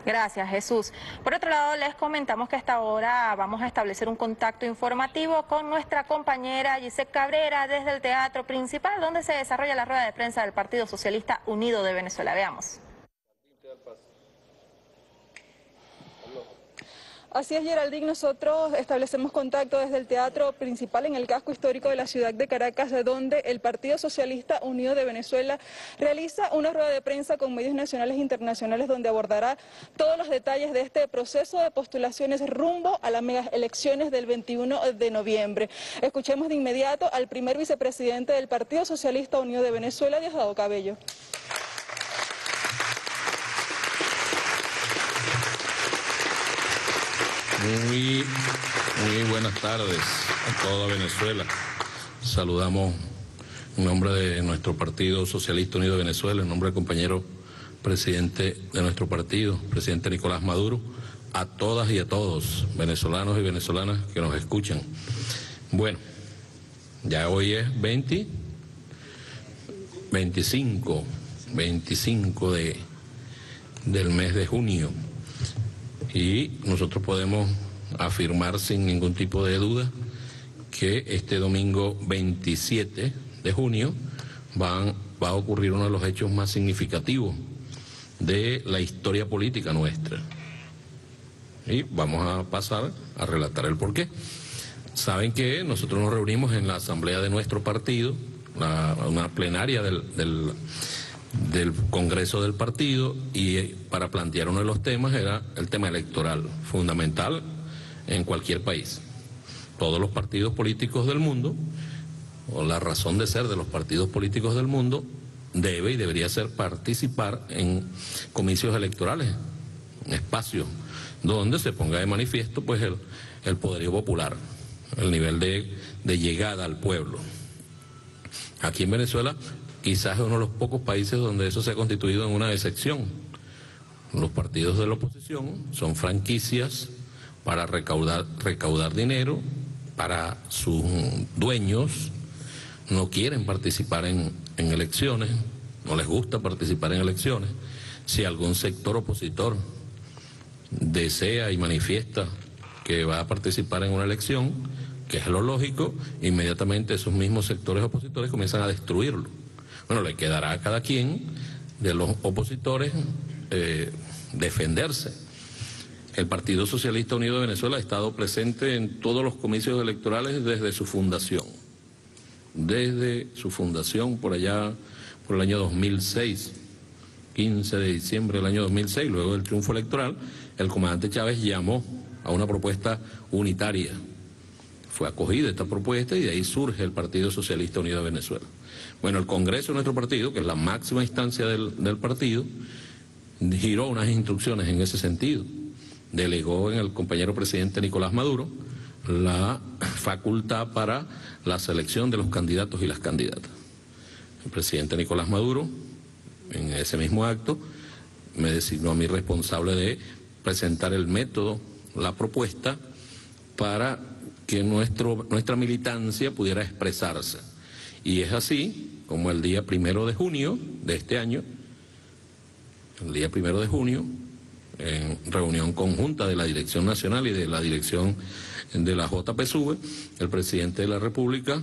Gracias, Jesús. Por otro lado, les comentamos que a esta hora vamos a establecer un contacto informativo con nuestra compañera Giselle Cabrera desde el Teatro Principal, donde se desarrolla la rueda de prensa del Partido Socialista Unido de Venezuela. Veamos. Así es, Geraldine, nosotros establecemos contacto desde el Teatro Principal en el casco histórico de la ciudad de Caracas, donde el Partido Socialista Unido de Venezuela realiza una rueda de prensa con medios nacionales e internacionales donde abordará todos los detalles de este proceso de postulaciones rumbo a las mega elecciones del 21 de noviembre. Escuchemos de inmediato al primer vicepresidente del Partido Socialista Unido de Venezuela, Diosdado Cabello. Muy buenas tardes a toda Venezuela. Saludamos en nombre de nuestro Partido Socialista Unido de Venezuela, en nombre del compañero presidente de nuestro partido, presidente Nicolás Maduro, a todas y a todos, venezolanos y venezolanas que nos escuchan. Bueno, ya hoy es 25 del mes de junio. Y nosotros podemos afirmar sin ningún tipo de duda que este domingo 27 de junio va a ocurrir uno de los hechos más significativos de la historia política nuestra. Y vamos a pasar a relatar el porqué. Saben que nosotros nos reunimos en la asamblea de nuestro partido, una plenaria del Congreso del partido, y para plantear uno de los temas era el tema electoral, fundamental en cualquier país. Todos los partidos políticos del mundo, o la razón de ser de los partidos políticos del mundo, debe y debería ser participar en comicios electorales, espacios donde se ponga de manifiesto pues el poderío popular, el nivel de llegada al pueblo. Aquí en Venezuela quizás es uno de los pocos países donde eso se ha constituido en una excepción. Los partidos de la oposición son franquicias para recaudar dinero para sus dueños. No quieren participar en elecciones, no les gusta participar en elecciones. Si algún sector opositor desea y manifiesta que va a participar en una elección, que es lo lógico, inmediatamente esos mismos sectores opositores comienzan a destruirlo. Bueno, le quedará a cada quien de los opositores defenderse. El Partido Socialista Unido de Venezuela ha estado presente en todos los comicios electorales desde su fundación. Desde su fundación por allá, por el año 2006, 15 de diciembre del año 2006, luego del triunfo electoral, el comandante Chávez llamó a una propuesta unitaria. Fue acogida esta propuesta y de ahí surge el Partido Socialista Unido de Venezuela. Bueno, el Congreso de nuestro partido, que es la máxima instancia del partido, giró unas instrucciones en ese sentido. Delegó en el compañero presidente Nicolás Maduro la facultad para la selección de los candidatos y las candidatas. El presidente Nicolás Maduro, en ese mismo acto, me designó a mí responsable de presentar el método, la propuesta, para que nuestra militancia pudiera expresarse. Y es así como el día 1 de junio de este año, el día 1 de junio, en reunión conjunta de la Dirección Nacional y de la Dirección de la JPSUV, el presidente de la República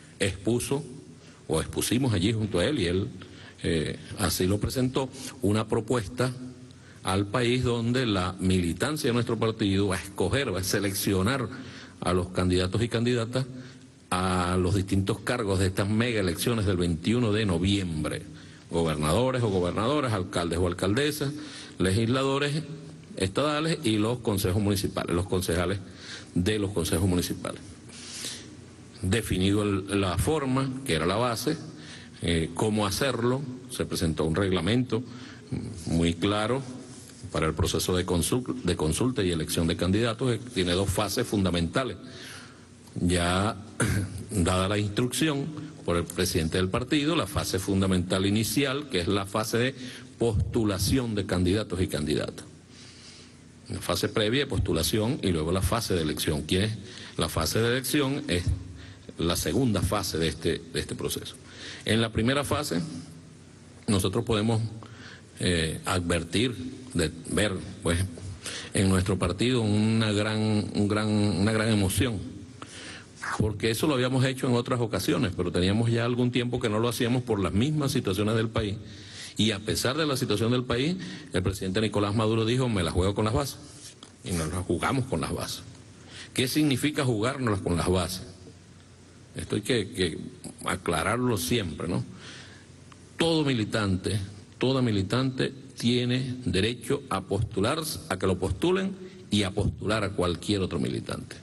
expusimos allí junto a él, y él así lo presentó, una propuesta al país donde la militancia de nuestro partido va a escoger, va a seleccionar a los candidatos y candidatas a los distintos cargos de estas mega elecciones del 21 de noviembre. Gobernadores o gobernadoras, alcaldes o alcaldesas, legisladores estadales y los consejos municipales, los concejales de los consejos municipales. Definido la forma, que era la base, cómo hacerlo, se presentó un reglamento muy claro para el proceso de consulta y elección de candidatos, que tiene dos fases fundamentales. Ya dada la instrucción por el presidente del partido, la fase fundamental inicial, que es la fase de postulación de candidatos y candidatas. La fase previa de postulación y luego la fase de elección. La fase de elección es la segunda fase de este proceso. En la primera fase, nosotros podemos advertir, de ver pues en nuestro partido una gran emoción, porque eso lo habíamos hecho en otras ocasiones, pero teníamos ya algún tiempo que no lo hacíamos por las mismas situaciones del país, y a pesar de la situación del país, el presidente Nicolás Maduro dijo: me la juego con las bases, y nos la jugamos con las bases. ¿Qué significa jugárnoslas con las bases? Esto hay que aclararlo siempre, ¿no? Todo militante, toda militante tiene derecho a postularse, a que lo postulen y a postular a cualquier otro militante.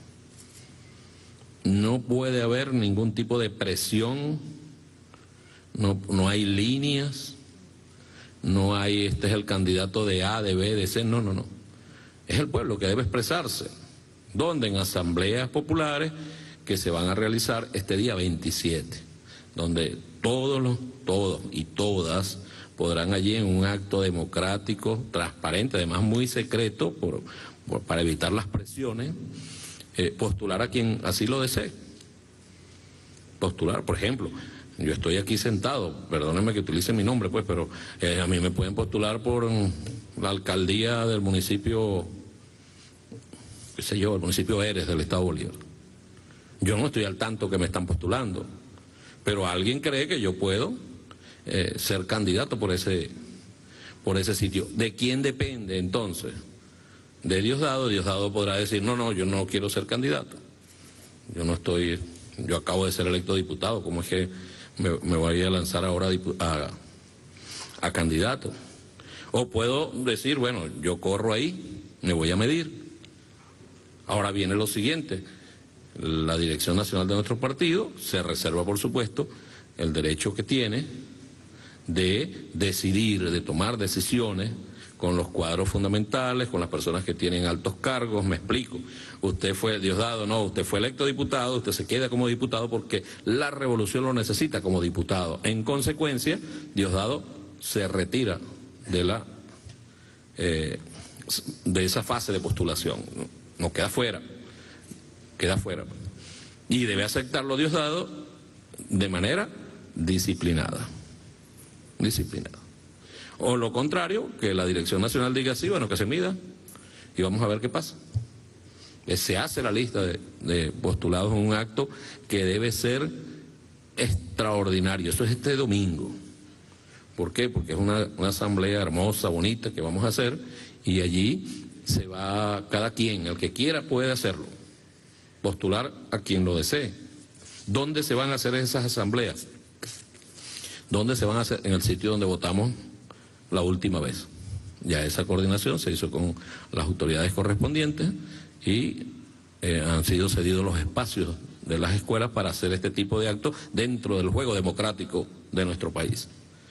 No puede haber ningún tipo de presión, no hay líneas, no hay este es el candidato de A, de B, de C, no. Es el pueblo que debe expresarse. ¿Dónde? En asambleas populares que se van a realizar este día 27, donde todos y todas podrán allí en un acto democrático, transparente, además muy secreto, para evitar las presiones, postular a quien así lo desee. Postular, por ejemplo, yo estoy aquí sentado, perdónenme que utilice mi nombre, pues, pero a mí me pueden postular por la alcaldía del municipio, qué sé yo, el municipio Eres del Estado Bolívar. Yo no estoy al tanto que me están postulando, pero alguien cree que yo puedo ser candidato por ese sitio. ¿De quién depende entonces? De Diosdado. Diosdado podrá decir: no, yo no quiero ser candidato. Yo acabo de ser electo diputado, ¿cómo es que me voy a lanzar ahora a candidato? O puedo decir: bueno, yo corro ahí, me voy a medir. Ahora viene lo siguiente: la dirección nacional de nuestro partido se reserva, por supuesto, el derecho que tiene de decidir, de tomar decisiones con los cuadros fundamentales, con las personas que tienen altos cargos. Me explico: usted fue Diosdado, no, usted fue electo diputado, usted se queda como diputado porque la revolución lo necesita como diputado. En consecuencia, Diosdado se retira de esa fase de postulación, no queda fuera, y debe aceptarlo Diosdado de manera disciplinada. O lo contrario, que la Dirección Nacional diga: sí, bueno, que se mida y vamos a ver qué pasa. Se hace la lista de postulados en un acto que debe ser extraordinario. Eso es este domingo. ¿Por qué? Porque es una asamblea hermosa, bonita, que vamos a hacer, y allí se va cada quien, el que quiera puede hacerlo, postular a quien lo desee. ¿Dónde se van a hacer esas asambleas? ¿Dónde se van a hacer? En el sitio donde votamos la última vez. Ya esa coordinación se hizo con las autoridades correspondientes y han sido cedidos los espacios de las escuelas para hacer este tipo de actos dentro del juego democrático de nuestro país.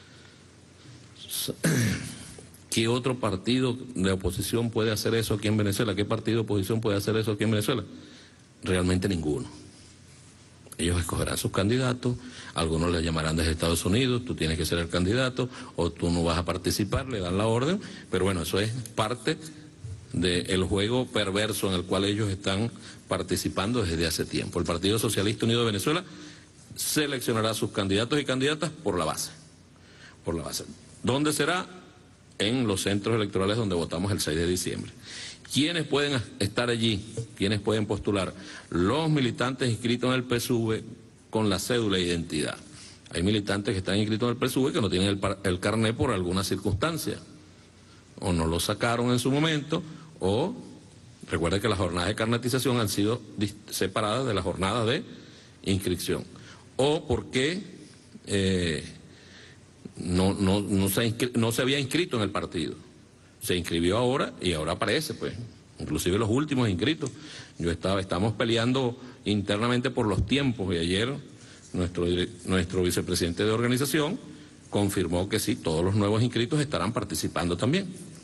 ¿Qué otro partido de oposición puede hacer eso aquí en Venezuela? ¿Qué partido de oposición puede hacer eso aquí en Venezuela? Realmente ninguno. Ellos escogerán sus candidatos, algunos les llamarán desde Estados Unidos: tú tienes que ser el candidato, o tú no vas a participar, le dan la orden, pero bueno, eso es parte del juego perverso en el cual ellos están participando desde hace tiempo. El Partido Socialista Unido de Venezuela seleccionará sus candidatos y candidatas por la base. ¿Dónde será? En los centros electorales donde votamos el 6 de diciembre. ¿Quiénes pueden estar allí? ¿Quiénes pueden postular? Los militantes inscritos en el PSUV con la cédula de identidad. Hay militantes que están inscritos en el PSUV que no tienen el carné por alguna circunstancia. O no lo sacaron en su momento, o recuerden que las jornadas de carnetización han sido separadas de las jornadas de inscripción. O porque no se había inscrito en el partido. Se inscribió ahora y ahora aparece, pues, inclusive los últimos inscritos. Estamos peleando internamente por los tiempos, y ayer nuestro vicepresidente de organización confirmó que sí, todos los nuevos inscritos estarán participando también.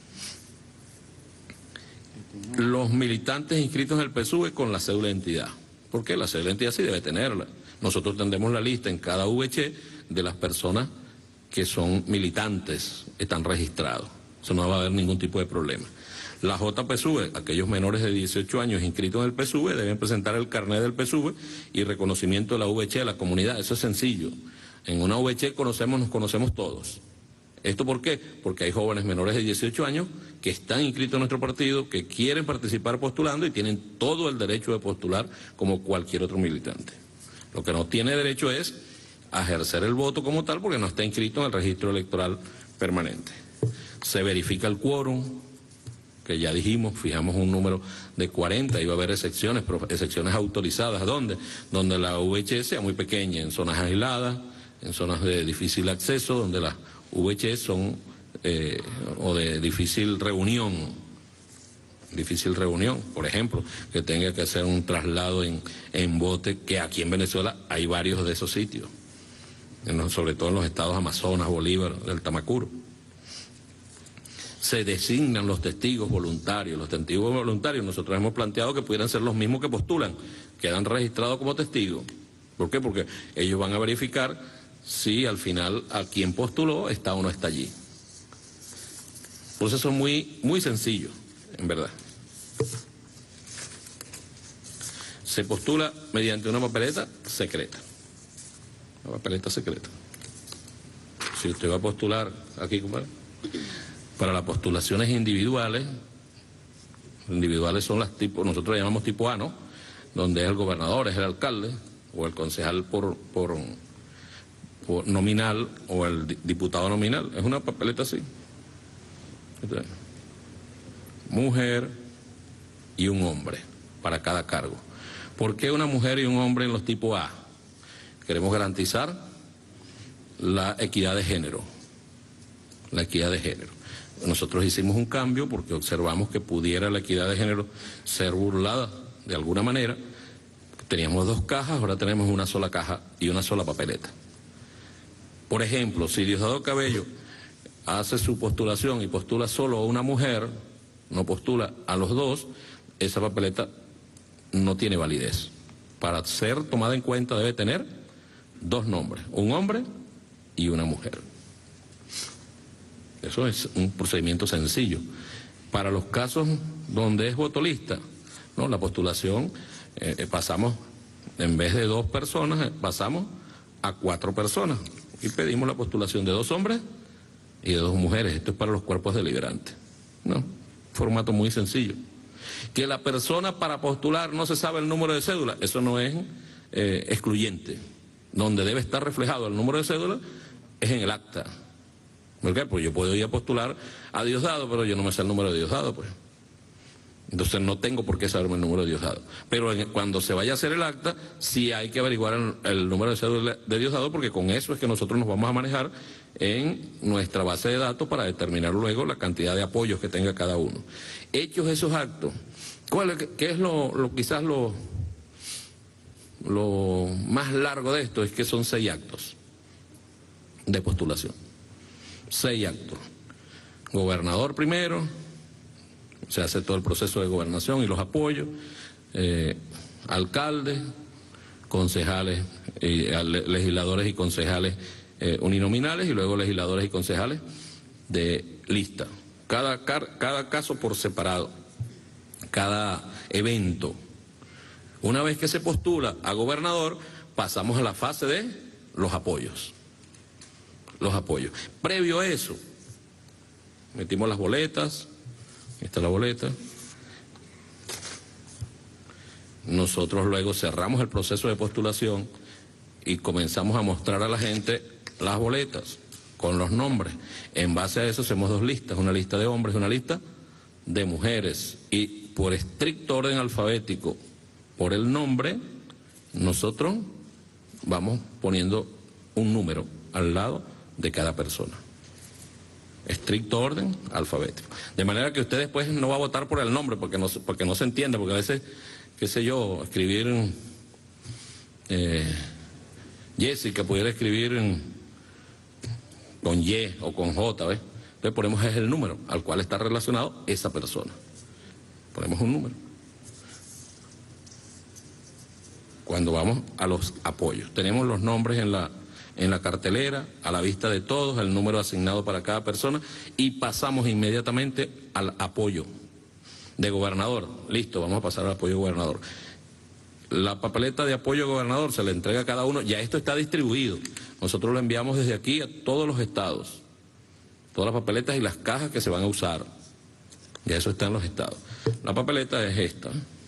Los militantes inscritos en el PSUV con la cédula de identidad. ¿Por qué? La cédula de identidad sí debe tenerla. Nosotros tendremos la lista en cada VC de las personas que son militantes, están registrados. Eso no va a haber ningún tipo de problema. La JPSUV, aquellos menores de 18 años inscritos en el PSUV, deben presentar el carnet del PSUV y reconocimiento de la VC de la comunidad. Eso es sencillo. En una VC nos conocemos todos. ¿Esto por qué? Porque hay jóvenes menores de 18 años que están inscritos en nuestro partido, que quieren participar postulando y tienen todo el derecho de postular como cualquier otro militante. Lo que no tiene derecho es a ejercer el voto como tal porque no está inscrito en el registro electoral permanente. Se verifica el quórum, que ya dijimos, fijamos un número de 40, iba a haber excepciones, pero excepciones autorizadas. ¿Dónde? Donde la VHS sea muy pequeña, en zonas aisladas, en zonas de difícil acceso, donde las VHS son o de difícil reunión, por ejemplo, que tenga que hacer un traslado en bote, que aquí en Venezuela hay varios de esos sitios, sobre todo en los estados Amazonas, Bolívar, del Tamacuro. Se designan los testigos voluntarios. Los testigos voluntarios nosotros hemos planteado que pudieran ser los mismos que postulan, quedan registrados como testigos. ¿Por qué? Porque ellos van a verificar si al final a quien postuló está o no está allí. Proceso muy sencillo, en verdad. Se postula mediante una papeleta secreta. Una papeleta secreta. Si usted va a postular aquí, compadre, para las postulaciones individuales son las tipo, nosotros llamamos tipo A, ¿no? Donde es el gobernador, es el alcalde, o el concejal por nominal, o el diputado nominal. Es una papeleta así. Entonces, mujer y un hombre para cada cargo. ¿Por qué una mujer y un hombre en los tipos A? Queremos garantizar la equidad de género. La equidad de género. Nosotros hicimos un cambio porque observamos que pudiera la equidad de género ser burlada de alguna manera. Teníamos 2 cajas, ahora tenemos una sola caja y una sola papeleta. Por ejemplo, si Diosdado Cabello hace su postulación y postula solo a una mujer, no postula a los 2, esa papeleta no tiene validez. Para ser tomada en cuenta debe tener 2 nombres, un hombre y una mujer. Eso es un procedimiento sencillo. Para los casos donde es voto lista, ¿no? La postulación pasamos, en vez de 2 personas, pasamos a 4 personas y pedimos la postulación de 2 hombres y de 2 mujeres. Esto es para los cuerpos deliberantes, ¿no? Formato muy sencillo. Que la persona para postular no se sabe el número de cédula, eso no es excluyente. Donde debe estar reflejado el número de cédula es en el acta. ¿Por qué? Pues yo puedo ir a postular a Diosdado, pero yo no me sé el número de Diosdado, pues. Entonces no tengo por qué saberme el número de Diosdado. Pero cuando se vaya a hacer el acta, sí hay que averiguar el número de cédula de Diosdado, porque con eso es que nosotros nos vamos a manejar en nuestra base de datos para determinar luego la cantidad de apoyos que tenga cada uno. Hechos esos actos, ¿qué es quizás lo más largo de esto? Es que son 6 actos de postulación. 6 actos. Gobernador primero, se hace todo el proceso de gobernación y los apoyos, alcaldes, concejales, legisladores y concejales uninominales, y luego legisladores y concejales de lista. Cada caso por separado, cada evento. Una vez que se postula a gobernador, pasamos a la fase de los apoyos. Previo a eso, metimos las boletas, esta es la boleta. Nosotros luego cerramos el proceso de postulación y comenzamos a mostrar a la gente las boletas con los nombres. En base a eso hacemos 2 listas, una lista de hombres y una lista de mujeres. Y por estricto orden alfabético, por el nombre, nosotros vamos poniendo un número al lado de cada persona. Estricto orden alfabético. De manera que usted después no va a votar por el nombre porque no se entiende, porque a veces, qué sé yo, escribir Jessica pudiera escribir con Y o con J, ¿ves? Entonces ponemos es el número al cual está relacionado esa persona. Ponemos un número. Cuando vamos a los apoyos, tenemos los nombres en la cartelera, a la vista de todos, el número asignado para cada persona, y pasamos inmediatamente al apoyo de gobernador. Listo, vamos a pasar al apoyo de gobernador. La papeleta de apoyo de gobernador se le entrega a cada uno, ya esto está distribuido. Nosotros lo enviamos desde aquí a todos los estados. todas las papeletas y las cajas que se van a usar. Ya eso está en los estados. La papeleta es esta.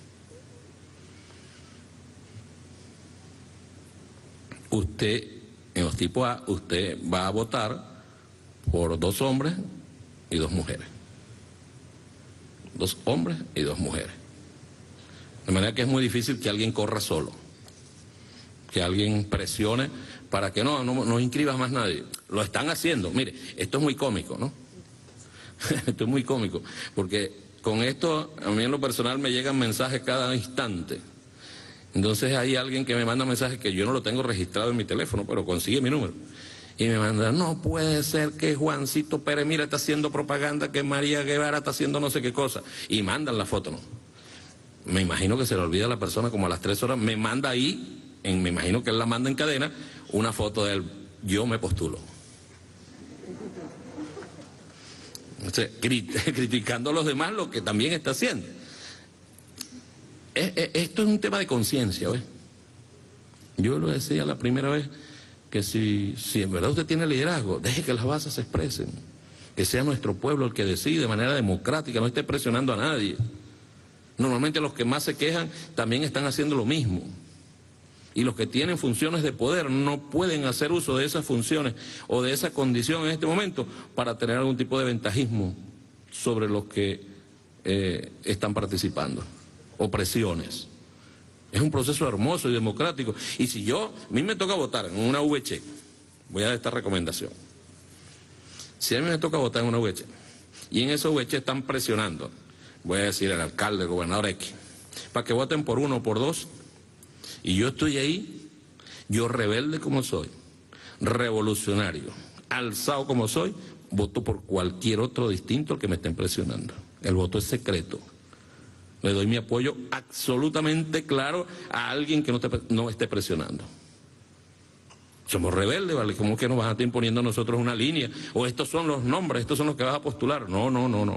Usted, en los tipos A, usted va a votar por 2 hombres y 2 mujeres. 2 hombres y 2 mujeres. De manera que es muy difícil que alguien corra solo, que alguien presione para que no inscribas más nadie. Lo están haciendo. Mire, esto es muy cómico, ¿no? Esto es muy cómico, porque con esto a mí en lo personal me llegan mensajes cada instante. Entonces hay alguien que me manda mensajes que yo no lo tengo registrado en mi teléfono, pero consigue mi número. Y me manda, no puede ser que Juancito Pérez, mira, está haciendo propaganda, que María Guevara está haciendo no sé qué cosa. Y mandan la foto, ¿no? Me imagino que se le olvida a la persona como a las 3 horas, me manda ahí, me imagino que él la manda en cadena, una foto de él, yo me postulo. O sea, criticando a los demás lo que también está haciendo. Esto es un tema de conciencia, ¿ves? Yo lo decía la primera vez, que si en verdad usted tiene liderazgo, deje que las bases se expresen, que sea nuestro pueblo el que decide de manera democrática, no esté presionando a nadie. Normalmente los que más se quejan también están haciendo lo mismo. Y los que tienen funciones de poder no pueden hacer uso de esas funciones o de esa condición en este momento para tener algún tipo de ventajismo sobre los que están participando, o presiones. Es un proceso hermoso y democrático. Y si a mí me toca votar en una VC, voy a dar esta recomendación. Si a mí me toca votar en una VC y en esa VC están presionando, voy a decir al alcalde, al gobernador X, para que voten por 1 o por 2, y yo estoy ahí, yo rebelde como soy, revolucionario, alzado como soy, voto por cualquier otro distinto al que me estén presionando. El voto es secreto. Le doy mi apoyo absolutamente claro a alguien que no esté presionando. Somos rebeldes, ¿vale? ¿Cómo que nos van a estar imponiendo a nosotros una línea? O estos son los nombres, estos son los que vas a postular. No.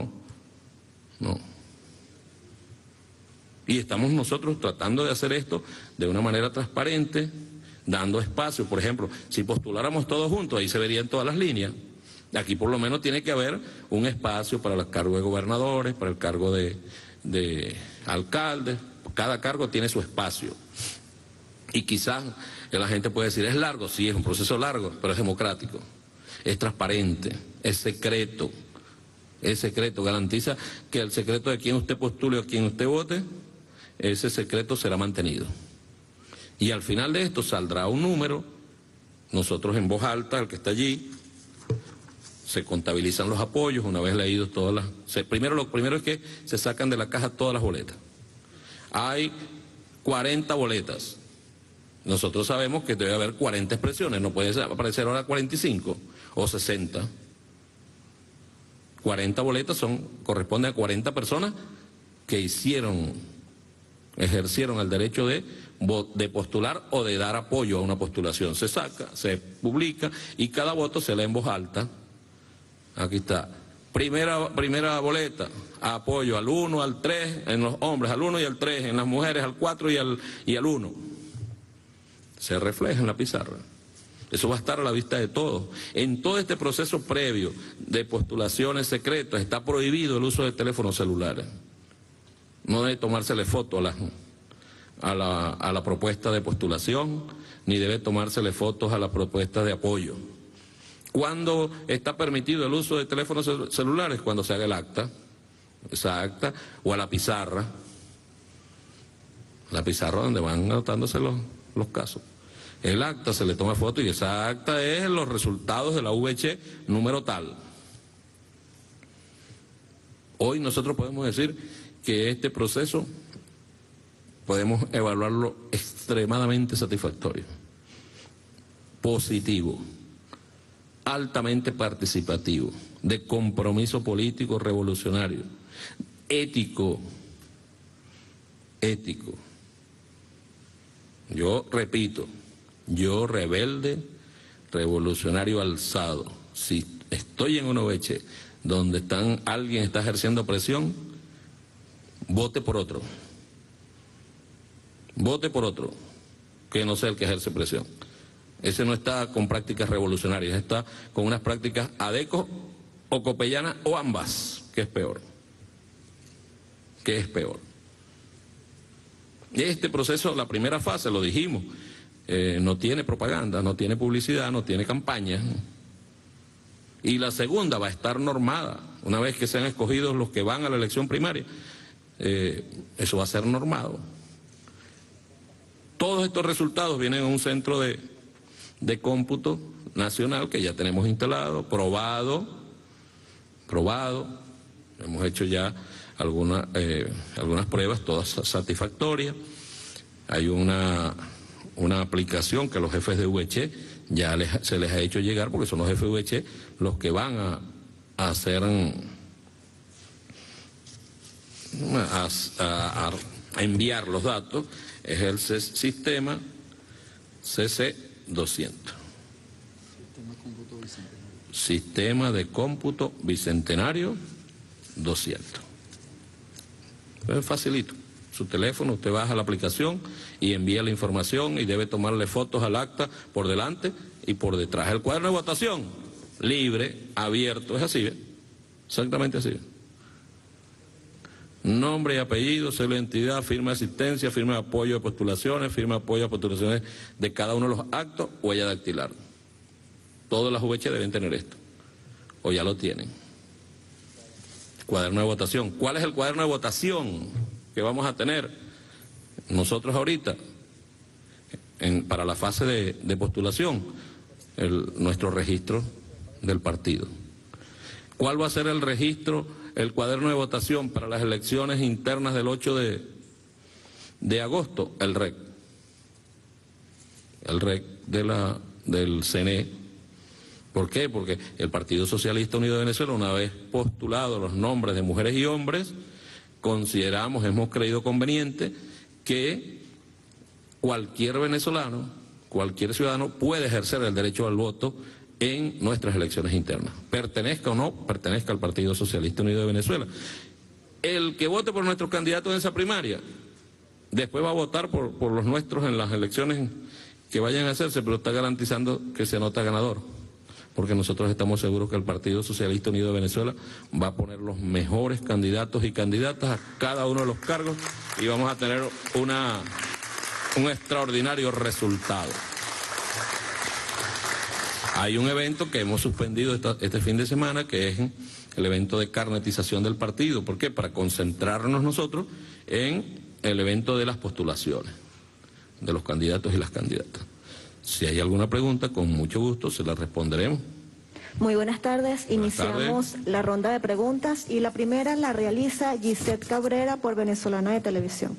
Y estamos nosotros tratando de hacer esto de una manera transparente, dando espacio. Por ejemplo, si postuláramos todos juntos, ahí se verían todas las líneas. Aquí por lo menos tiene que haber un espacio para el cargo de gobernadores, para el cargo de alcaldes. Cada cargo tiene su espacio. Y quizás la gente puede decir, es largo, sí, es un proceso largo, pero es democrático, es transparente, es secreto, garantiza que el secreto de quien usted postule o quien usted vote, ese secreto será mantenido. Y al final de esto saldrá un número, nosotros en voz alta, el que está allí, se contabilizan los apoyos, una vez leídos todas las... Lo primero es que se sacan de la caja todas las boletas. Hay 40 boletas. Nosotros sabemos que debe haber 40 expresiones, no puede aparecer ahora 45 o 60. 40 boletas corresponden a 40 personas que ejercieron el derecho de postular o de dar apoyo a una postulación. Se saca, se publica y cada voto se lee en voz alta. Aquí está. Primera boleta, apoyo al 1, al 3, en los hombres al 1 y al 3, en las mujeres al 4 y al 1. Se refleja en la pizarra. Eso va a estar a la vista de todos. En todo este proceso previo de postulaciones secretas está prohibido el uso de teléfonos celulares. No debe tomársele foto a la propuesta de postulación, ni debe tomársele fotos a la propuesta de apoyo. ¿Cuándo está permitido el uso de teléfonos celulares? Cuando se haga el acta, esa acta, o a la pizarra donde van anotándose los casos. El acta se le toma foto y esa acta es los resultados de la VC número tal. Hoy nosotros podemos decir que este proceso podemos evaluarlo extremadamente satisfactorio, positivo, altamente participativo, de compromiso político revolucionario, ético. Yo repito, yo rebelde, revolucionario alzado, si estoy en una OVC donde alguien está ejerciendo presión, vote por otro, que no sea el que ejerce presión. Ese no está con prácticas revolucionarias, está con unas prácticas adecco o copellana o ambas, ¿qué es peor? ¿Qué es peor? Este proceso, la primera fase, lo dijimos, no tiene propaganda, no tiene publicidad, no tiene campaña. Y la segunda va a estar normada, una vez que sean escogidos los que van a la elección primaria, eso va a ser normado. Todos estos resultados vienen a un centro de cómputo nacional que ya tenemos instalado, probado, hemos hecho ya algunas pruebas, todas satisfactorias. Hay una aplicación que los jefes de VC ya se les ha hecho llegar, porque son los jefes de VC los que van a hacer, a enviar los datos, es el sistema CC200. Sistema de cómputo bicentenario 200. Es facilito. Su teléfono, usted baja la aplicación y envía la información y debe tomarle fotos al acta por delante y por detrás. El cuaderno de votación, libre, abierto, es así, ¿eh? Exactamente así. Nombre y apellido, cédula de identidad, firma de asistencia, firma de apoyo de postulaciones, firma de apoyo a postulaciones de cada uno de los actos, huella dactilar. Todas las VC deben tener esto, o ya lo tienen. Cuaderno de votación. ¿Cuál es el cuaderno de votación que vamos a tener nosotros ahorita para la fase de postulación? Nuestro registro del partido. ¿Cuál va a ser el registro, el cuaderno de votación para las elecciones internas del 8 de agosto? El REC. El REC del CNE. ¿Por qué? Porque el Partido Socialista Unido de Venezuela, una vez postulados los nombres de mujeres y hombres, hemos creído conveniente que cualquier venezolano, cualquier ciudadano puede ejercer el derecho al voto en nuestras elecciones internas, pertenezca o no pertenezca al Partido Socialista Unido de Venezuela. El que vote por nuestros candidatos en esa primaria, después va a votar por los nuestros en las elecciones que vayan a hacerse, pero está garantizando que se anota ganador, porque nosotros estamos seguros que el Partido Socialista Unido de Venezuela va a poner los mejores candidatos y candidatas a cada uno de los cargos y vamos a tener un extraordinario resultado. Hay un evento que hemos suspendido este fin de semana, que es el evento de carnetización del partido. ¿Por qué? Para concentrarnos nosotros en el evento de las postulaciones de los candidatos y las candidatas. Si hay alguna pregunta, con mucho gusto se la responderemos. Muy buenas tardes. Iniciamos la ronda de preguntas y la primera la realiza Gisette Cabrera por Venezolana de Televisión.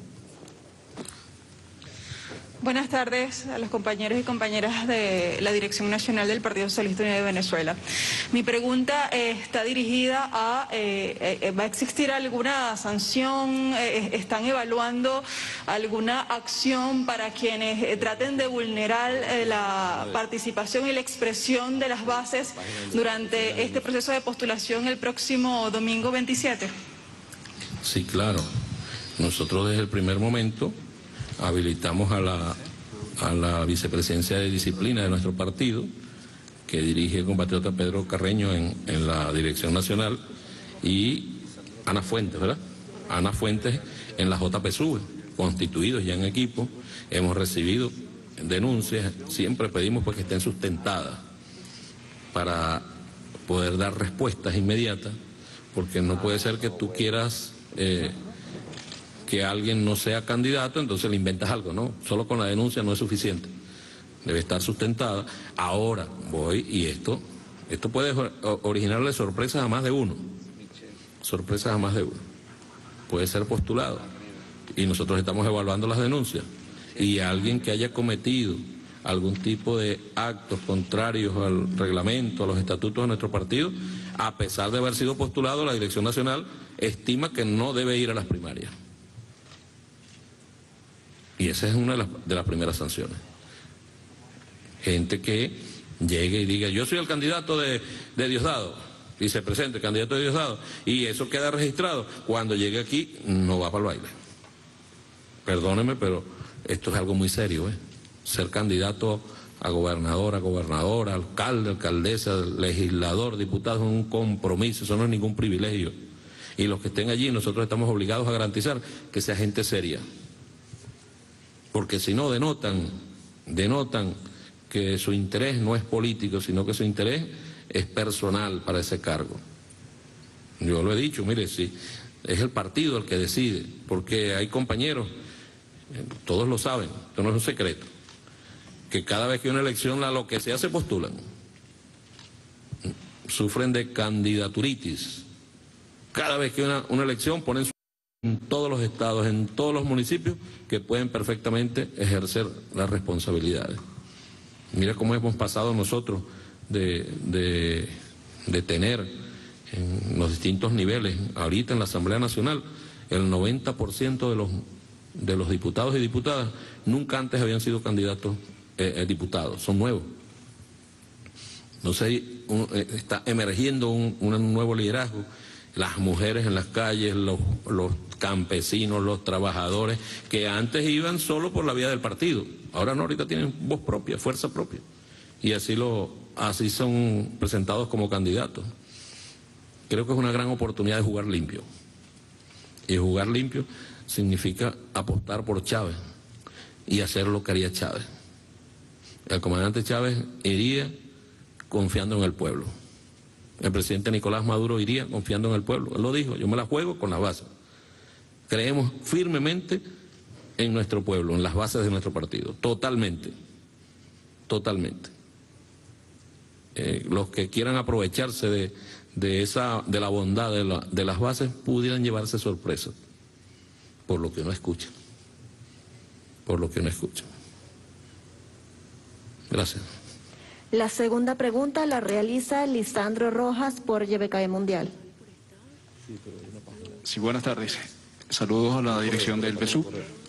Buenas tardes a los compañeros y compañeras de la Dirección Nacional del Partido Socialista Unido de Venezuela. Mi pregunta está dirigida a, ¿va a existir alguna sanción? ¿Están evaluando alguna acción para quienes traten de vulnerar la participación y la expresión de las bases durante este proceso de postulación el próximo domingo 27? Sí, claro. Nosotros desde el primer momento habilitamos a la vicepresidencia de disciplina de nuestro partido, que dirige el compatriota Pedro Carreño en la Dirección Nacional, y Ana Fuentes, ¿verdad? Ana Fuentes en la JPSUV, constituidos ya en equipo. Hemos recibido denuncias, siempre pedimos pues que estén sustentadas para poder dar respuestas inmediatas, porque no puede ser que tú quieras que alguien no sea candidato, entonces le inventas algo, ¿no? Solo con la denuncia no es suficiente. Debe estar sustentada. Ahora voy, y esto puede originarle sorpresas a más de uno. Sorpresas a más de uno. Puede ser postulado. Y nosotros estamos evaluando las denuncias. Y alguien que haya cometido algún tipo de actos contrarios al reglamento, a los estatutos de nuestro partido, a pesar de haber sido postulado, la Dirección Nacional estima que no debe ir a las primarias. Y esa es una de las primeras sanciones. Gente que llegue y diga, yo soy el candidato de Diosdado, y se presente el candidato de Diosdado, y eso queda registrado. Cuando llegue aquí, no va para el baile. Perdóneme, pero esto es algo muy serio, ¿eh? Ser candidato a gobernador, alcalde, alcaldesa, legislador, diputado, es un compromiso, eso no es ningún privilegio. Y los que estén allí, nosotros estamos obligados a garantizar que sea gente seria. Porque si no, denotan que su interés no es político, sino que su interés es personal para ese cargo. Yo lo he dicho, mire, si es el partido el que decide, porque hay compañeros, todos lo saben, esto no es un secreto, que cada vez que hay una elección, lo que sea, se postulan. Sufren de candidaturitis. Cada vez que hay una elección, ponen en todos los estados, en todos los municipios, que pueden perfectamente ejercer las responsabilidades. Mira cómo hemos pasado nosotros de tener en los distintos niveles, ahorita en la Asamblea Nacional, el 90% de los diputados y diputadas nunca antes habían sido candidatos diputados, son nuevos. Entonces está emergiendo un nuevo liderazgo, las mujeres en las calles, los campesinos, los trabajadores, que antes iban solo por la vía del partido, ahora no, ahorita tienen voz propia, fuerza propia, y así son presentados como candidatos. Creo que es una gran oportunidad de jugar limpio, y jugar limpio significa apostar por Chávez y hacer lo que haría Chávez. El comandante Chávez iría confiando en el pueblo. El presidente Nicolás Maduro iría confiando en el pueblo. Él lo dijo, yo me la juego con las bases. Creemos firmemente en nuestro pueblo, en las bases de nuestro partido, totalmente, totalmente. Los que quieran aprovecharse de la bondad de las bases pudieran llevarse sorpresas por lo que no escuchan, Gracias. La segunda pregunta la realiza Lisandro Rojas por YBKE Mundial. Sí, buenas tardes. Saludos a la dirección del PSUV.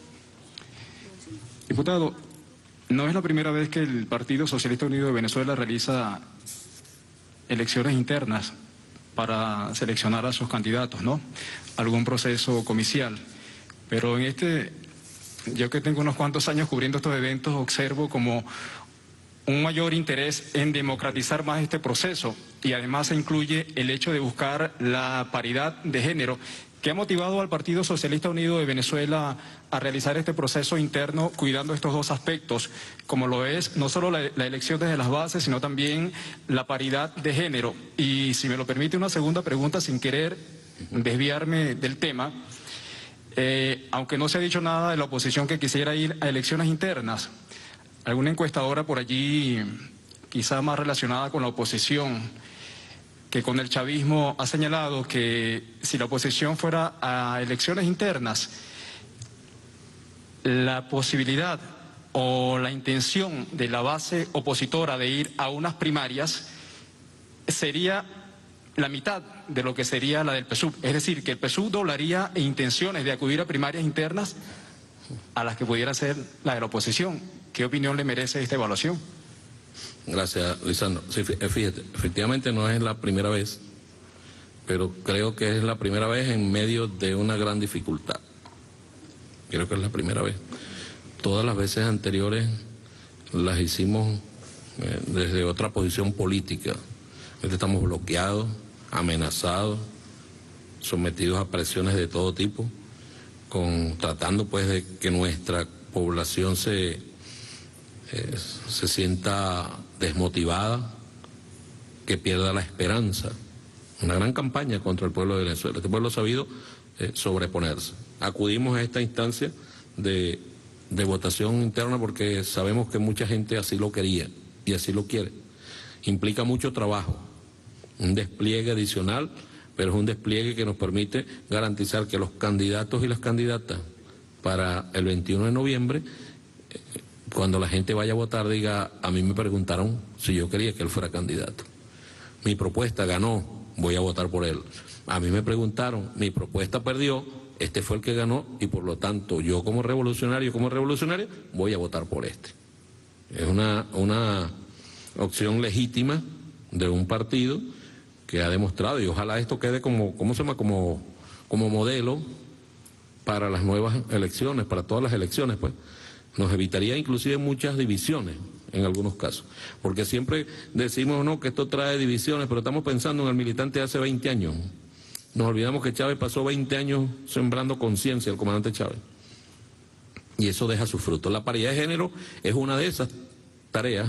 Diputado, no es la primera vez que el Partido Socialista Unido de Venezuela realiza elecciones internas para seleccionar a sus candidatos, ¿no? Algún proceso comicial. Pero yo que tengo unos cuantos años cubriendo estos eventos, observo como un mayor interés en democratizar más este proceso, y además se incluye el hecho de buscar la paridad de género, que ha motivado al Partido Socialista Unido de Venezuela a realizar este proceso interno cuidando estos dos aspectos, como lo es no solo la elección desde las bases, sino también la paridad de género. Y si me lo permite, una segunda pregunta sin querer desviarme del tema. Aunque no se ha dicho nada de la oposición que quisiera ir a elecciones internas, alguna encuestadora por allí, quizá más relacionada con la oposición que con el chavismo, ha señalado que si la oposición fuera a elecciones internas, la posibilidad o la intención de la base opositora de ir a unas primarias sería la mitad de lo que sería la del PSUV. Es decir, que el PSUV doblaría intenciones de acudir a primarias internas a las que pudiera ser la de la oposición. ¿Qué opinión le merece esta evaluación? Gracias, Lisandro. Sí, fíjate, efectivamente no es la primera vez, pero creo que es la primera vez en medio de una gran dificultad. Creo que es la primera vez. Todas las veces anteriores las hicimos desde otra posición política. Estamos bloqueados, amenazados, sometidos a presiones de todo tipo, tratando pues de que nuestra población se sienta desmotivada, que pierda la esperanza. Una gran campaña contra el pueblo de Venezuela. Este pueblo ha sabido sobreponerse. Acudimos a esta instancia de votación interna porque sabemos que mucha gente así lo quería y así lo quiere. Implica mucho trabajo, un despliegue adicional, pero es un despliegue que nos permite garantizar que los candidatos y las candidatas para el 21 de noviembre, cuando la gente vaya a votar, diga, a mí me preguntaron si yo quería que él fuera candidato. Mi propuesta ganó, voy a votar por él. A mí me preguntaron, mi propuesta perdió, este fue el que ganó y por lo tanto yo como revolucionaria, voy a votar por este. Es una opción legítima de un partido que ha demostrado, y ojalá esto quede como modelo para las nuevas elecciones, para todas las elecciones, pues, Nos evitaría inclusive muchas divisiones en algunos casos, porque siempre decimos no que esto trae divisiones, pero estamos pensando en el militante de hace 20 años. Nos olvidamos que Chávez pasó 20 años sembrando conciencia, el comandante Chávez, y eso deja sus frutos. La paridad de género es una de esas tareas,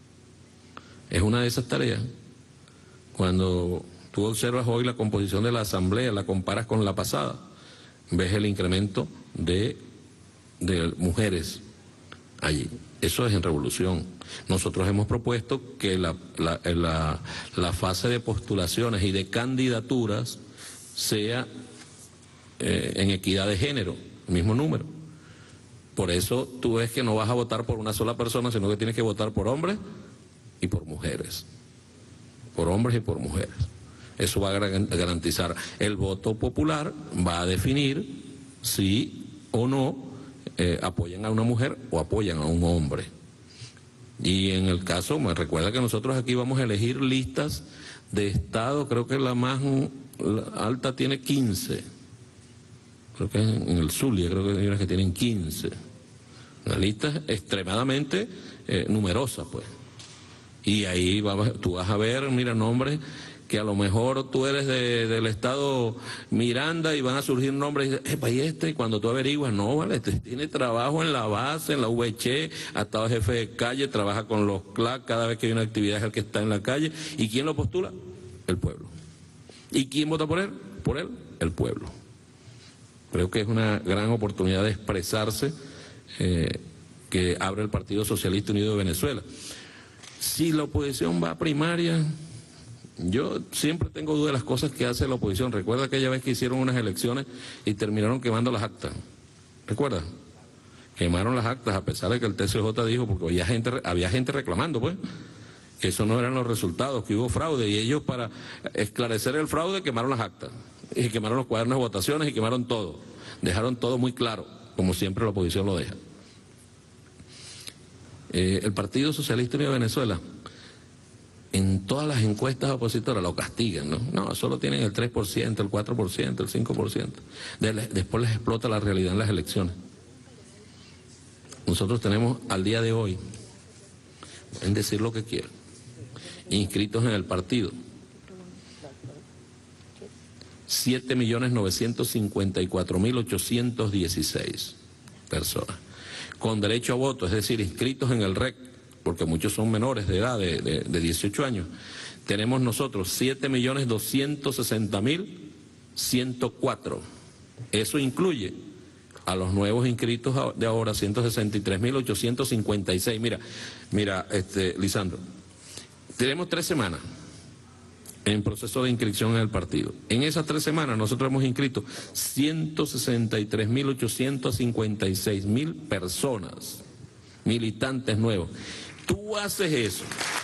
Cuando tú observas hoy la composición de la Asamblea, la comparas con la pasada, ves el incremento de mujeres allí. Eso es en revolución. Nosotros hemos propuesto que la fase de postulaciones y de candidaturas sea en equidad de género, mismo número. Por eso tú ves que no vas a votar por una sola persona, sino que tienes que votar por hombres y por mujeres. Por hombres y por mujeres. Eso va a garantizar el voto popular, va a definir si o no apoyan a una mujer o apoyan a un hombre. Y en el caso, me recuerda que nosotros aquí vamos a elegir listas de estado, creo que la más alta tiene 15. Creo que en el Zulia, creo que hay unas que tienen 15. Una lista extremadamente numerosa, pues. Y ahí tú vas a ver, mira, nombres que a lo mejor tú eres del estado Miranda y van a surgir nombres y dices, y cuando tú averiguas, no, vale, tiene trabajo en la base, en la VC, ha estado jefe de calle, trabaja con los CLAC, cada vez que hay una actividad es el que está en la calle. ¿Y quién lo postula? El pueblo. ¿Y quién vota por él? Por él, el pueblo. Creo que es una gran oportunidad de expresarse que abre el Partido Socialista Unido de Venezuela. Si la oposición va a primaria, yo siempre tengo duda de las cosas que hace la oposición. Recuerda aquella vez que hicieron unas elecciones y terminaron quemando las actas. ¿Recuerda? Quemaron las actas a pesar de que el TCJ dijo, porque había gente reclamando, pues, que eso no eran los resultados, que hubo fraude, y ellos para esclarecer el fraude quemaron las actas, y quemaron los cuadernos de votaciones y quemaron todo. Dejaron todo muy claro, como siempre la oposición lo deja. El Partido Socialista Unido de Venezuela, en todas las encuestas opositoras lo castigan, ¿no? No, solo tienen el 3%, el 4%, el 5%. Después les explota la realidad en las elecciones. Nosotros tenemos al día de hoy, pueden decir lo que quieran, inscritos en el partido 7.954.816 personas. Con derecho a voto, es decir, inscritos en el REC, porque muchos son menores de edad, de 18 años, tenemos nosotros 7.260.104. Eso incluye a los nuevos inscritos de ahora, 163.856. Mira, Lisandro, tenemos 3 semanas en proceso de inscripción en el partido. En esas 3 semanas nosotros hemos inscrito 163.856.000 personas, militantes nuevos. Tú haces eso.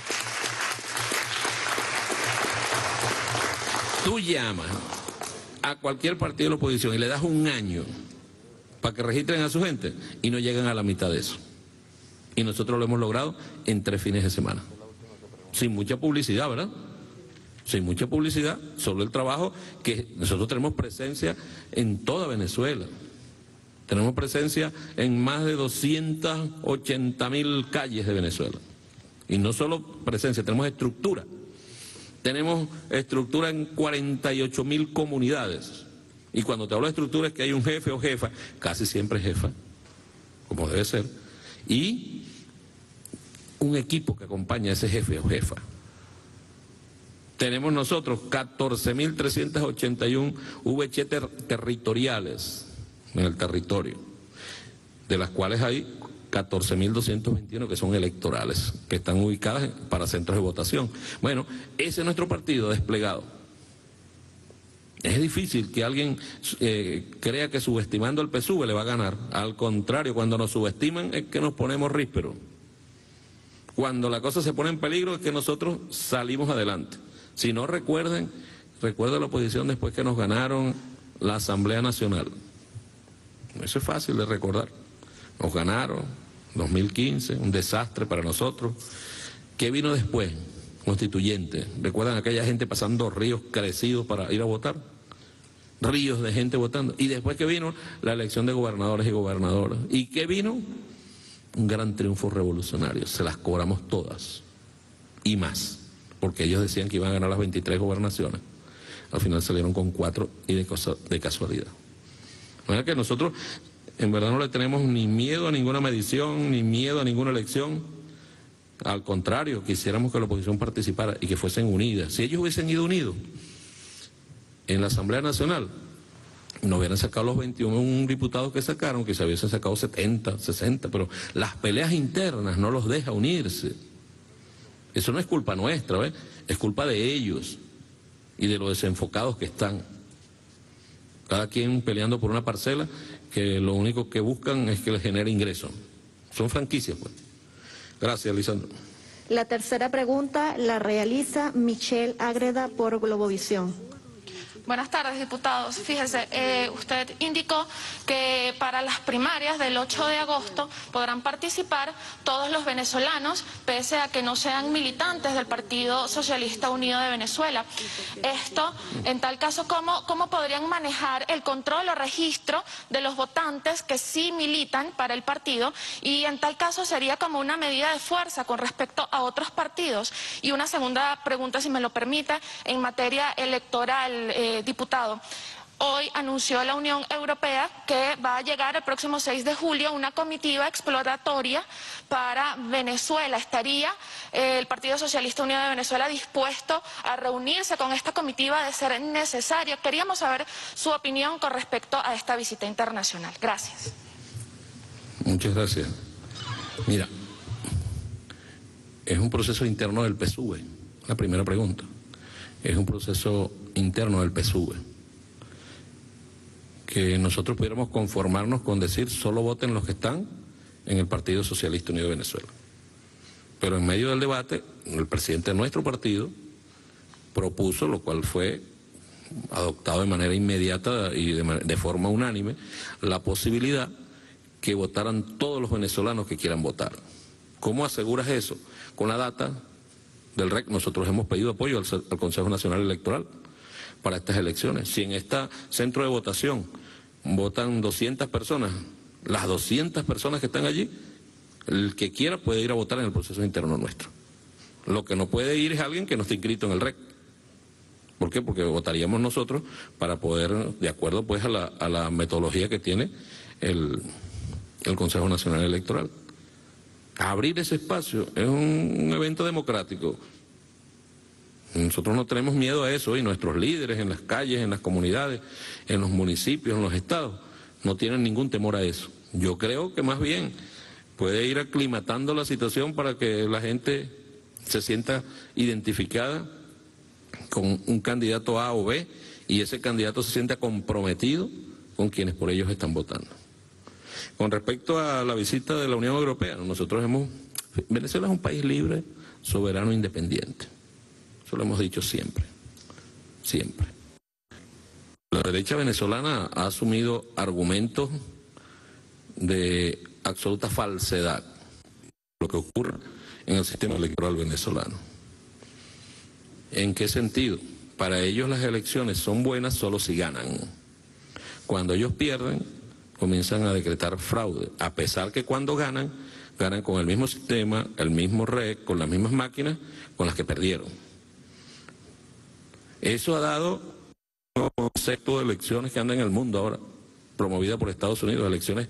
Tú llamas a cualquier partido de la oposición y le das un año para que registren a su gente y no llegan a la mitad de eso. Y nosotros lo hemos logrado en 3 fines de semana. Sin mucha publicidad, ¿verdad? Sin mucha publicidad, solo el trabajo que nosotros tenemos presencia en toda Venezuela. Tenemos presencia en más de 280.000 calles de Venezuela. Y no solo presencia, tenemos estructura. Tenemos estructura en 48.000 comunidades. Y cuando te hablo de estructura es que hay un jefe o jefa, casi siempre jefa, como debe ser, y un equipo que acompaña a ese jefe o jefa. Tenemos nosotros 14.381 VC territoriales en el territorio, de las cuales hay 14.221 que son electorales, que están ubicadas para centros de votación. Bueno, ese es nuestro partido desplegado. Es difícil que alguien crea que subestimando al PSUV le va a ganar. Al contrario, cuando nos subestiman es que nos ponemos rísperos. Cuando la cosa se pone en peligro es que nosotros salimos adelante. Si no recuerda la oposición después que nos ganaron la Asamblea Nacional. Eso es fácil de recordar. Nos ganaron, 2015, un desastre para nosotros. ¿Qué vino después? Constituyente. ¿Recuerdan aquella gente pasando ríos crecidos para ir a votar? Ríos de gente votando. Y después que vino la elección de gobernadores y gobernadoras. ¿Y qué vino? un gran triunfo revolucionario. Se las cobramos todas y más, porque ellos decían que iban a ganar las 23 gobernaciones. Al final salieron con 4 y de casualidad. De manera que nosotros en verdad no le tenemos ni miedo a ninguna medición, ni miedo a ninguna elección. Al contrario, quisiéramos que la oposición participara y que fuesen unidas. Si ellos hubiesen ido unidos en la Asamblea Nacional, no hubieran sacado los 21 diputados que sacaron, que se hubiesen sacado 70, 60, pero las peleas internas no los deja unirse. Eso no es culpa nuestra, ¿ves? Es culpa de ellos y de los desenfocados que están. Cada quien peleando por una parcela que lo único que buscan es que les genere ingresos. Son franquicias, pues. Gracias, Lisandro. La tercera pregunta la realiza Michelle Ágreda por Globovisión. Buenas tardes, diputados. Fíjese, usted indicó que para las primarias del 8 de agosto podrán participar todos los venezolanos, pese a que no sean militantes del Partido Socialista Unido de Venezuela. Esto, en tal caso, ¿cómo podrían manejar el control o registro de los votantes que sí militan para el partido? Y en tal caso sería como una medida de fuerza con respecto a otros partidos. Y una segunda pregunta, si me lo permite, en materia electoral, diputado. Hoy anunció la Unión Europea que va a llegar el próximo 6 de julio una comitiva exploratoria para Venezuela. ¿Estaría el Partido Socialista Unido de Venezuela dispuesto a reunirse con esta comitiva de ser necesario? Queríamos saber su opinión con respecto a esta visita internacional. Gracias. Muchas gracias. Mira, es un proceso interno del PSUV, la primera pregunta. Es un proceso interno del PSUV. Que nosotros pudiéramos conformarnos con decir solo voten los que están en el Partido Socialista Unido de Venezuela. Pero en medio del debate, el presidente de nuestro partido propuso, lo cual fue adoptado de manera inmediata y de forma unánime, la posibilidad que votaran todos los venezolanos que quieran votar. ¿Cómo aseguras eso? Con la data del REC. Nosotros hemos pedido apoyo al Consejo Nacional Electoral para estas elecciones. Si en este centro de votación votan 200 personas, las 200 personas que están allí, el que quiera puede ir a votar en el proceso interno nuestro. Lo que no puede ir es alguien que no esté inscrito en el REC. ¿Por qué? Porque votaríamos nosotros para poder, de acuerdo pues a la metodología que tiene el Consejo Nacional Electoral. Abrir ese espacio es un evento democrático. Nosotros no tenemos miedo a eso y nuestros líderes en las calles, en las comunidades, en los municipios, en los estados, no tienen ningún temor a eso. Yo creo que más bien puede ir aclimatando la situación para que la gente se sienta identificada con un candidato A o B y ese candidato se sienta comprometido con quienes por ellos están votando. Con respecto a la visita de la Unión Europea, Venezuela es un país libre, soberano, independiente. Eso lo hemos dicho siempre, siempre. La derecha venezolana ha asumido argumentos de absoluta falsedad, lo que ocurre en el sistema electoral venezolano. ¿En qué sentido? Para ellos las elecciones son buenas solo si ganan. Cuando ellos pierden, comienzan a decretar fraude, a pesar que cuando ganan con el mismo sistema, el mismo REC, con las mismas máquinas con las que perdieron. Eso ha dado un concepto de elecciones que anda en el mundo ahora, promovida por Estados Unidos, elecciones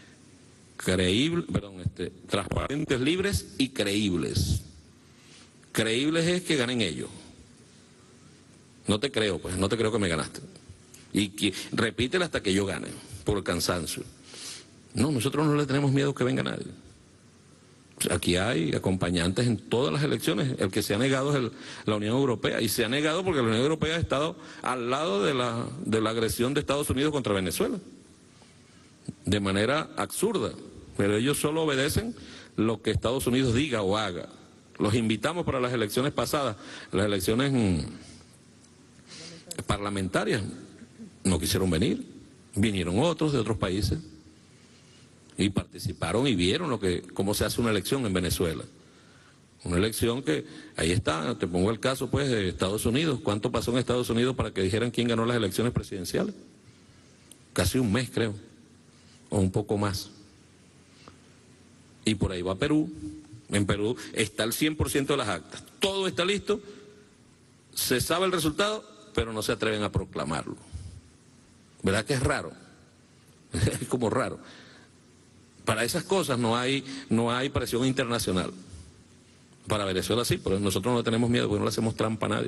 transparentes, libres y creíbles. Creíbles es que ganen ellos. No te creo, pues, no te creo que me ganaste. Y repítela hasta que yo gane, por el cansancio. No, nosotros no le tenemos miedo que venga nadie. Aquí hay acompañantes en todas las elecciones. El que se ha negado es la Unión Europea. Y se ha negado porque la Unión Europea ha estado al lado de la agresión de Estados Unidos contra Venezuela. De manera absurda. Pero ellos solo obedecen lo que Estados Unidos diga o haga. Los invitamos para las elecciones pasadas, las elecciones parlamentarias. No quisieron venir. Vinieron otros de otros países. Y participaron y vieron cómo se hace una elección en Venezuela. Una elección que, ahí está, te pongo el caso pues de Estados Unidos. ¿Cuánto pasó en Estados Unidos para que dijeran quién ganó las elecciones presidenciales? Casi un mes, creo, o un poco más. Y por ahí va Perú. En Perú está el 100% de las actas. Todo está listo, se sabe el resultado, pero no se atreven a proclamarlo. ¿Verdad que es raro? Es como raro. Para esas cosas no hay presión internacional. Para Venezuela sí, pero nosotros no tenemos miedo porque no le hacemos trampa a nadie.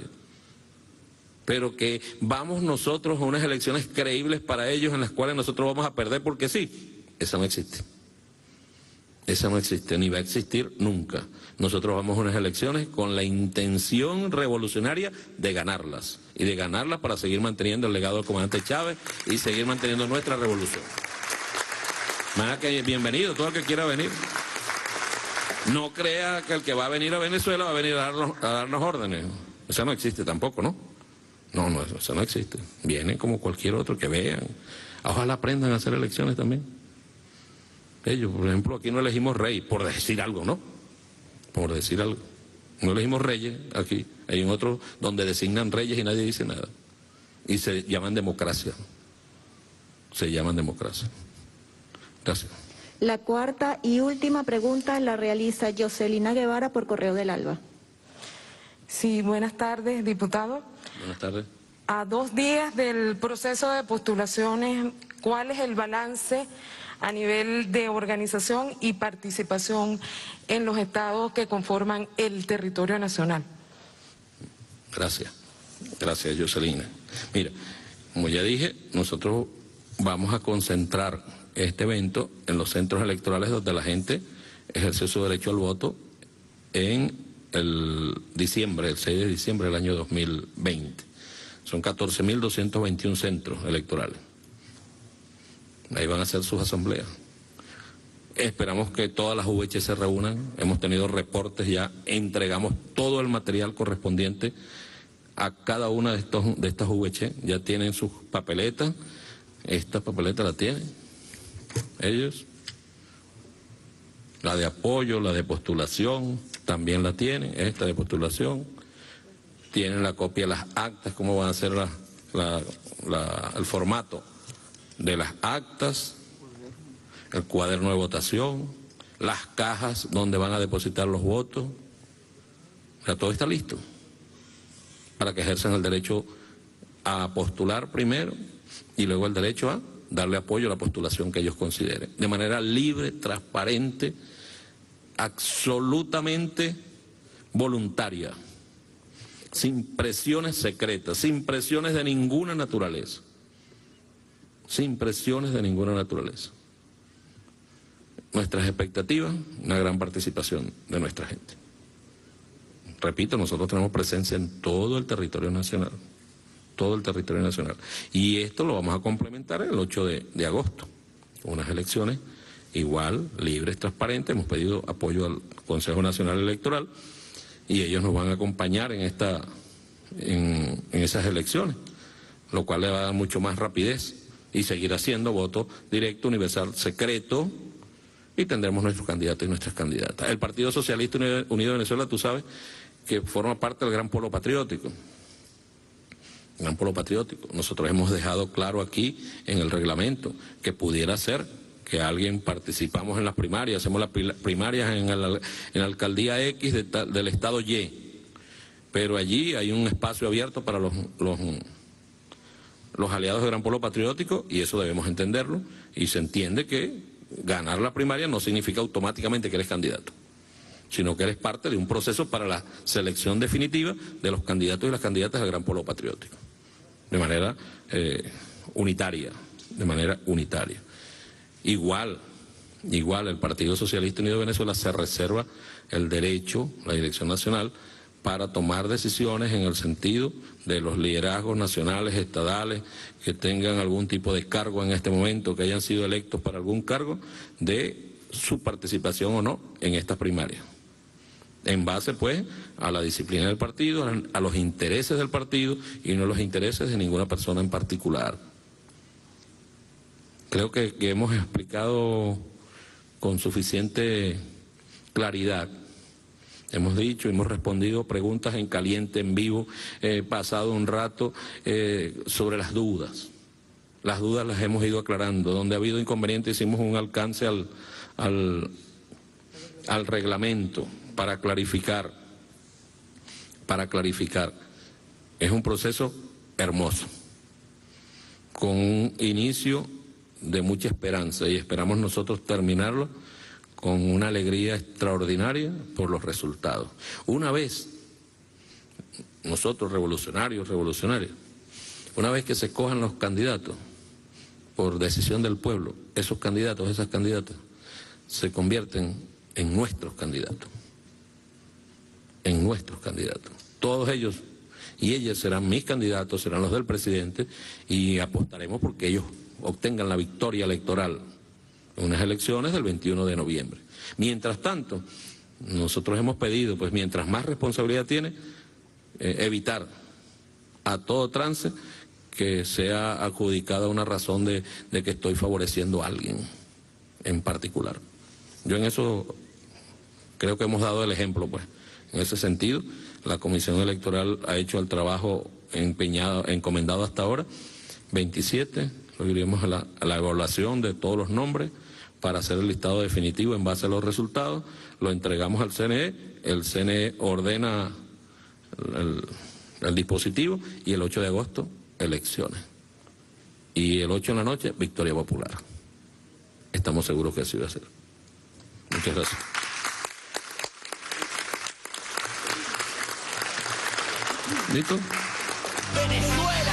Pero que vamos nosotros a unas elecciones creíbles para ellos en las cuales nosotros vamos a perder porque sí, esa no existe. Esa no existe, ni va a existir nunca. Nosotros vamos a unas elecciones con la intención revolucionaria de ganarlas. Y de ganarlas para seguir manteniendo el legado del comandante Chávez y seguir manteniendo nuestra revolución. Más que bienvenido, todo el que quiera venir. No crea que el que va a venir a Venezuela va a venir a darnos órdenes. Eso no existe tampoco, ¿no? No, eso no existe. Vienen como cualquier otro que vean. Ojalá aprendan a hacer elecciones también. Ellos, por ejemplo, aquí no elegimos rey, por decir algo, ¿no? Por decir algo. No elegimos reyes aquí. Hay en otros donde designan reyes y nadie dice nada. Y se llaman democracia. Se llaman democracia. Gracias. La cuarta y última pregunta la realiza Yoselina Guevara por Correo del Alba. Sí, buenas tardes, diputado. Buenas tardes. A 2 días del proceso de postulaciones, ¿cuál es el balance a nivel de organización y participación en los estados que conforman el territorio nacional? Gracias. Gracias, Yoselina. Mira, como ya dije, nosotros vamos a concentrar este evento en los centros electorales donde la gente ejerció su derecho al voto en el 6 de diciembre del año 2020. Son 14.221 centros electorales. Ahí van a hacer sus asambleas. Esperamos que todas las UH se reúnan. Hemos tenido reportes ya, entregamos todo el material correspondiente a cada una de estas UH. Ya tienen sus papeletas. Esta papeleta la tienen ellos. La de apoyo, la de postulación, también la tienen. Esta de postulación. Tienen la copia de las actas, cómo van a ser el formato de las actas, el cuaderno de votación, las cajas donde van a depositar los votos. O sea, todo está listo para que ejerzan el derecho a postular primero y luego el derecho a darle apoyo a la postulación que ellos consideren. De manera libre, transparente, absolutamente voluntaria, sin presiones secretas, sin presiones de ninguna naturaleza. Sin presiones de ninguna naturaleza. Nuestras expectativas, una gran participación de nuestra gente. Repito, nosotros tenemos presencia en todo el territorio nacional. Todo el territorio nacional. Y esto lo vamos a complementar el 8 de agosto. Unas elecciones igual, libres, transparentes. Hemos pedido apoyo al Consejo Nacional Electoral y ellos nos van a acompañar en esas elecciones, lo cual le va a dar mucho más rapidez. Y seguir haciendo voto directo, universal, secreto, y tendremos nuestros candidatos y nuestras candidatas. El Partido Socialista Unido de Venezuela, tú sabes, que forma parte del Gran Polo Patriótico. Gran Polo Patriótico. Nosotros hemos dejado claro aquí en el reglamento que pudiera ser que alguien participamos en las primarias, hacemos las primarias en la alcaldía X del estado Y, pero allí hay un espacio abierto para los aliados de Gran Polo Patriótico, y eso debemos entenderlo, y se entiende que ganar la primaria no significa automáticamente que eres candidato, sino que eres parte de un proceso para la selección definitiva de los candidatos y las candidatas del Gran Polo Patriótico, de manera unitaria, Igual el Partido Socialista Unido de Venezuela se reserva el derecho, la dirección nacional, para tomar decisiones en el sentido de los liderazgos nacionales, estadales, que tengan algún tipo de cargo en este momento, que hayan sido electos para algún cargo, de su participación o no en estas primarias. En base, pues, a la disciplina del partido, a los intereses del partido y no los intereses de ninguna persona en particular. Creo que hemos explicado con suficiente claridad. Hemos dicho, hemos respondido preguntas en caliente, en vivo, pasado un rato sobre las dudas. Las dudas las hemos ido aclarando. Donde ha habido inconvenientes hicimos un alcance al reglamento para clarificar. Es un proceso hermoso, con un inicio de mucha esperanza, y esperamos nosotros terminarlo con una alegría extraordinaria por los resultados. Una vez, nosotros revolucionarios, una vez que se escojan los candidatos por decisión del pueblo, esos candidatos, esas candidatas, se convierten en nuestros candidatos. Todos ellos y ellas serán mis candidatos, serán los del presidente, y apostaremos porque ellos obtengan la victoria electoral en unas elecciones del 21 de noviembre. Mientras tanto, nosotros hemos pedido, pues mientras más responsabilidad tiene, evitar a todo trance que sea adjudicada una razón de que estoy favoreciendo a alguien en particular. Yo en eso creo que hemos dado el ejemplo, pues. En ese sentido, la Comisión Electoral ha hecho el trabajo encomendado hasta ahora. 27, lo iremos a la evaluación de todos los nombres para hacer el listado definitivo en base a los resultados. Lo entregamos al CNE, el CNE ordena el dispositivo, y el 8 de agosto, elecciones. Y el 8 en la noche, victoria popular. Estamos seguros que así va a ser. Muchas gracias. ¿Listo? Venezuela.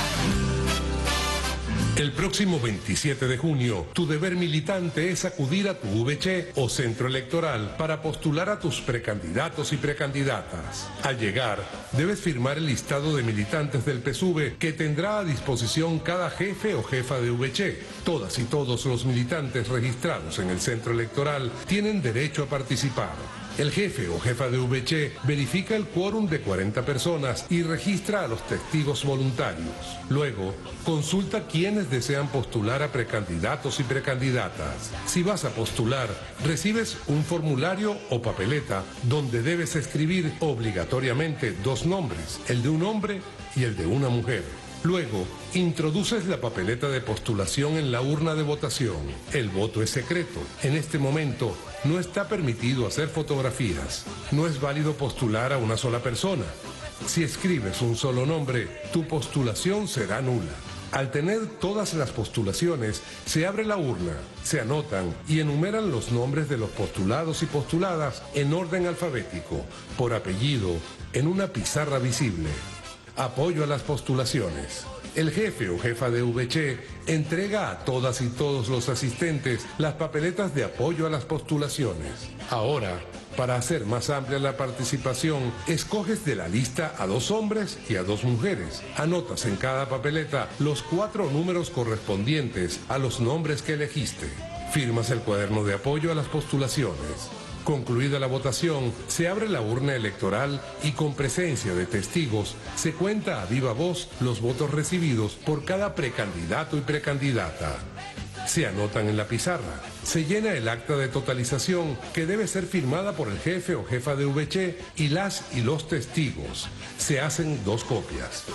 El próximo 27 de junio, tu deber militante es acudir a tu VC o centro electoral para postular a tus precandidatos y precandidatas. Al llegar, debes firmar el listado de militantes del PSUV que tendrá a disposición cada jefe o jefa de VC. Todas y todos los militantes registrados en el centro electoral tienen derecho a participar. El jefe o jefa de VC verifica el quórum de 40 personas y registra a los testigos voluntarios. Luego, consulta quiénes desean postular a precandidatos y precandidatas. Si vas a postular, recibes un formulario o papeleta donde debes escribir obligatoriamente 2 nombres, el de un hombre y el de una mujer. Luego, introduces la papeleta de postulación en la urna de votación. El voto es secreto. En este momento, no está permitido hacer fotografías. No es válido postular a una sola persona. Si escribes un solo nombre, tu postulación será nula. Al tener todas las postulaciones, se abre la urna, se anotan y enumeran los nombres de los postulados y postuladas en orden alfabético, por apellido, en una pizarra visible. Apoyo a las postulaciones. El jefe o jefa de VC entrega a todas y todos los asistentes las papeletas de apoyo a las postulaciones. Ahora, para hacer más amplia la participación, escoges de la lista a 2 hombres y a 2 mujeres. Anotas en cada papeleta los 4 números correspondientes a los nombres que elegiste. Firmas el cuaderno de apoyo a las postulaciones. Concluida la votación, se abre la urna electoral y con presencia de testigos se cuenta a viva voz los votos recibidos por cada precandidato y precandidata. Se anotan en la pizarra. Se llena el acta de totalización que debe ser firmada por el jefe o jefa de VC y las y los testigos. Se hacen 2 copias.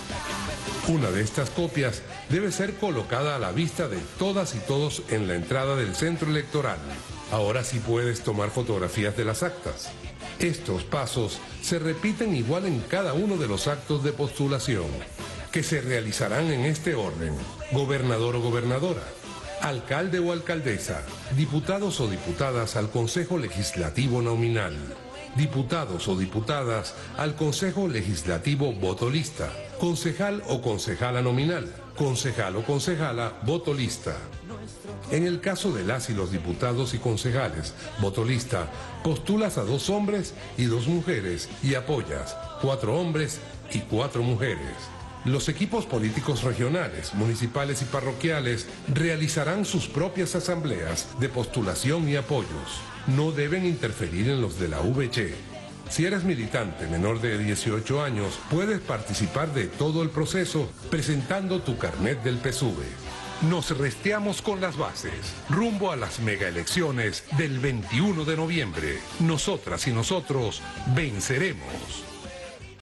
Una de estas copias debe ser colocada a la vista de todas y todos en la entrada del centro electoral. Ahora sí puedes tomar fotografías de las actas. Estos pasos se repiten igual en cada uno de los actos de postulación, que se realizarán en este orden: gobernador o gobernadora, alcalde o alcaldesa, diputados o diputadas al Consejo Legislativo Nominal, diputados o diputadas al Consejo Legislativo Voto Lista, concejal o concejala nominal, concejal o concejala voto lista. En el caso de las y los diputados y concejales voto lista, postulas a 2 hombres y 2 mujeres y apoyas 4 hombres y 4 mujeres. Los equipos políticos regionales, municipales y parroquiales realizarán sus propias asambleas de postulación y apoyos. No deben interferir en los de la VC. Si eres militante menor de 18 años, puedes participar de todo el proceso presentando tu carnet del PSUV. Nos resteamos con las bases, rumbo a las megaelecciones del 21 de noviembre. Nosotras y nosotros venceremos.